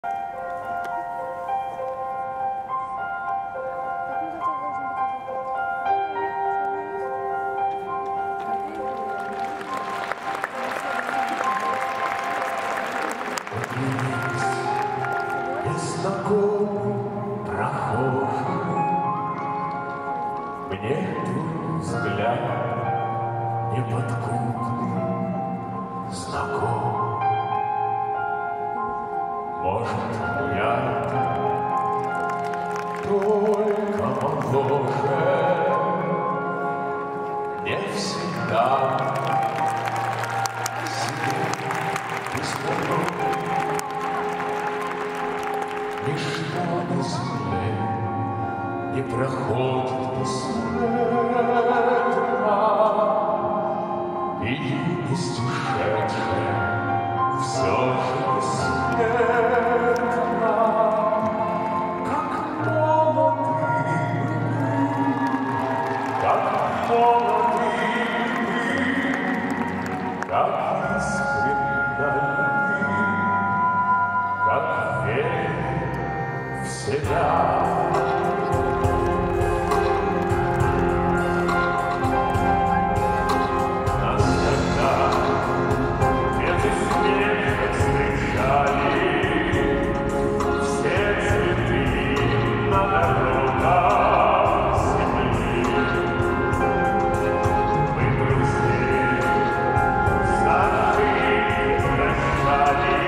Незнакомый прохожий, мне твой взгляд неподкупный знаком. Может, я только моложе, не всегда себе беспокоен. Ничто на земле не проходит бесследно, и юность ушедшая все же бесследна, как молодые мы, как молодые мы, как искренна любви, как верь в себя. Нас тогда без успеха встречали все цветы на дорогах земли. Мы друзей за жизнь прощали.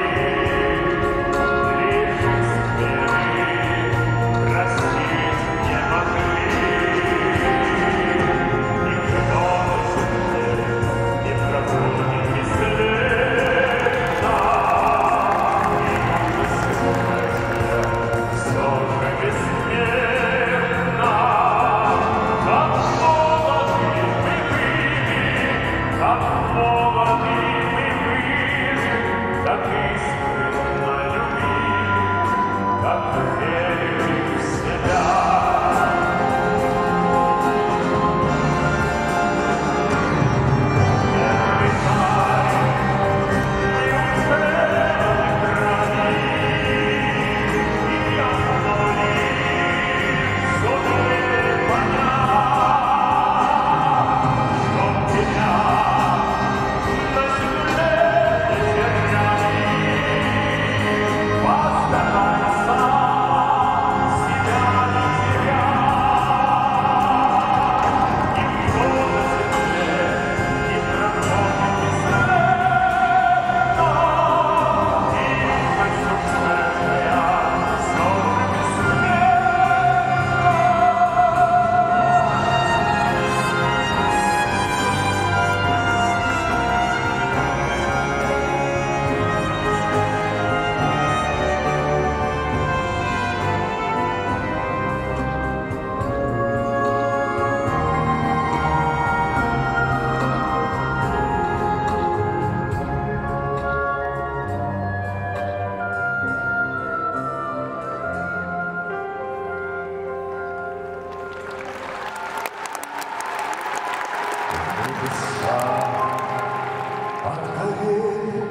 Отгорели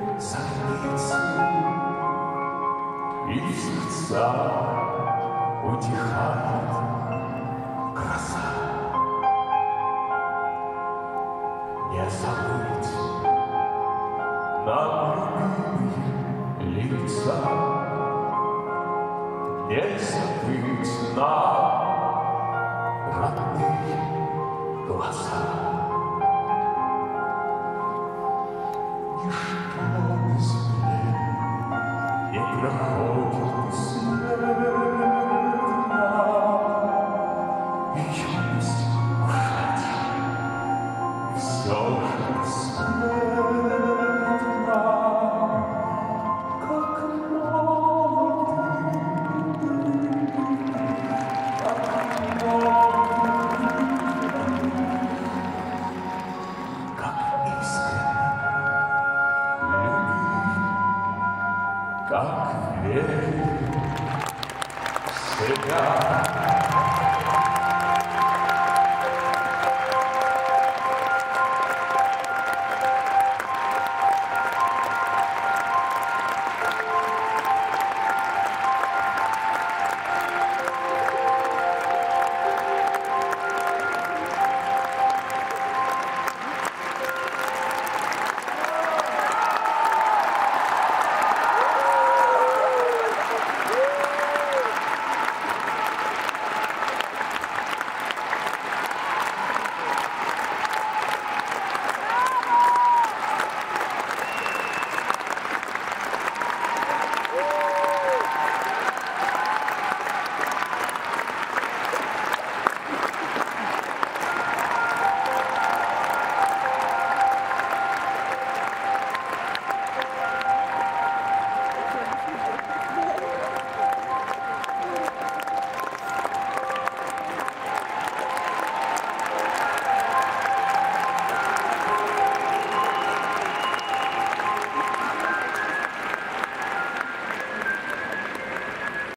зорницы, и в сердцах утихает гроза. Не забыть нам любимые лица, не забыть нам родные глаза. Ничто на земле не проходит бесследно, и юность ушедшая все же бесследна, как молодые мы, как молодые, как искренне. Как верь в себя.